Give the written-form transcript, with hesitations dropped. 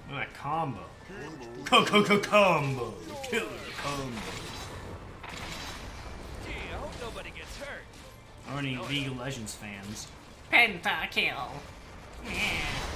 Look at that combo. Combo. Killer combo. Gee, I hope nobody gets hurt. Or any League of Legends fans. Pentakill. Yeah.